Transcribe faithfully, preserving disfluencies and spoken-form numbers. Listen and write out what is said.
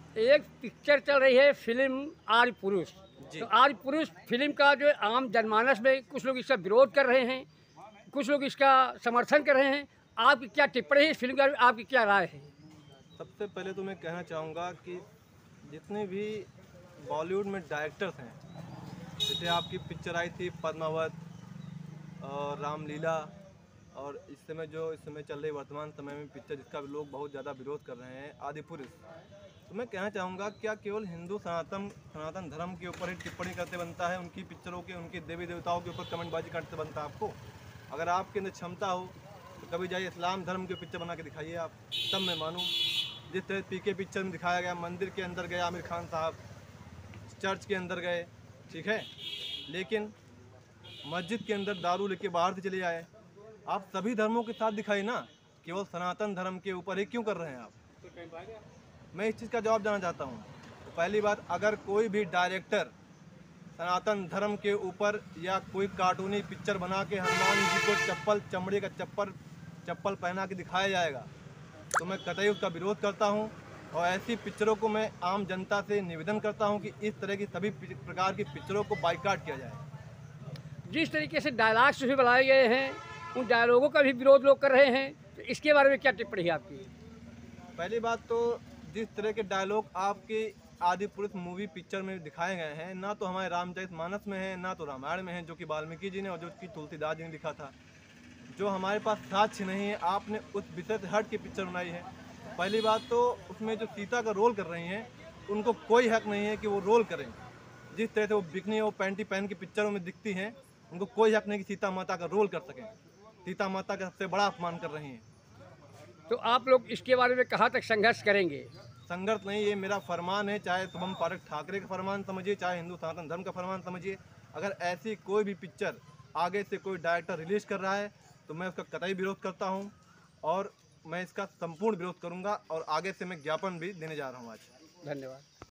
एक पिक्चर चल रही है फिल्म आदि पुरुष। जी। तो आदि पुरुष फिल्म का जो आम जनमानस में कुछ लोग इसका विरोध कर रहे हैं, कुछ लोग इसका समर्थन कर रहे हैं। आपकी क्या टिप्पणी है इस फिल्म के बारे में, आपकी क्या राय है? सबसे पहले तो मैं कहना चाहूँगा कि जितने भी बॉलीवुड में डायरेक्टर्स हैं, जैसे आपकी पिक्चर आई थी पद्मावत और रामलीला, और इस समय जो इस समय चल रही वर्तमान समय में पिक्चर जिसका लोग बहुत ज़्यादा विरोध कर रहे हैं, आदि पुरुष। तो मैं कहना चाहूँगा क्या केवल हिंदू सनातन सनातन धर्म के ऊपर ही टिप्पणी करते बनता है, उनकी पिक्चरों के उनके देवी देवताओं के ऊपर कमेंटबाजी करते बनता है आपको? अगर आपके अंदर क्षमता हो तो कभी जाइए इस्लाम धर्म के पिक्चर बना के दिखाइए आप, तब मैं मानूँ। जिस तरह पी के पिक्चर में दिखाया गया, मंदिर के अंदर गए आमिर खान साहब, चर्च के अंदर गए, ठीक है, लेकिन मस्जिद के अंदर दारू लेके बाहर से चले आए। आप सभी धर्मों के साथ दिखाइए ना, केवल सनातन धर्म के ऊपर ही क्यों कर रहे हैं आप? मैं इस चीज़ का जवाब देना चाहता हूँ। तो पहली बात, अगर कोई भी डायरेक्टर सनातन धर्म के ऊपर या कोई कार्टूनी पिक्चर बना के हनुमान जी को चप्पल चमड़े का चप्पल चप्पल पहना के दिखाया जाएगा तो मैं कतई उसका विरोध करता हूँ। और ऐसी पिक्चरों को मैं आम जनता से निवेदन करता हूँ कि इस तरह की सभी प्रकार की पिक्चरों को बाइकाट किया जाए। जिस तरीके से डायलॉग्स भी बनाए गए हैं, उन डायलॉगों का भी विरोध लोग कर रहे हैं, तो इसके बारे में क्या टिप्पणी है आपकी? पहली बात तो, जिस तरह के डायलॉग आपके आदि पुरुष मूवी पिक्चर में दिखाए गए हैं, ना तो हमारे रामचरितमानस में है, ना तो रामायण में है, जो कि वाल्मीकि जी ने और जो कि तुलसीदास जी ने लिखा था। जो हमारे पास साक्ष्य नहीं है, आपने उस विषय से हट के पिक्चर बनाई है। पहली बात तो, उसमें जो सीता का रोल कर रही हैं, उनको कोई हक नहीं है कि वो रोल करें। जिस तरह से वो बिकनी और पैंटी पहन के पिक्चरों में दिखती हैं, उनको कोई हक नहीं कि सीता माता का रोल कर सकें। सीता माता का सबसे बड़ा अपमान कर रही हैं। तो आप लोग इसके बारे में कहाँ तक संघर्ष करेंगे? संघर्ष नहीं, ये मेरा फरमान है, चाहे शुभम पाठक ठाकरे का फरमान समझिए, चाहे हिंदू सनातन धर्म का फरमान समझिए। अगर ऐसी कोई भी पिक्चर आगे से कोई डायरेक्टर रिलीज कर रहा है तो मैं उसका कतई विरोध करता हूं, और मैं इसका संपूर्ण विरोध करूंगा, और आगे से मैं ज्ञापन भी देने जा रहा हूं आज। धन्यवाद।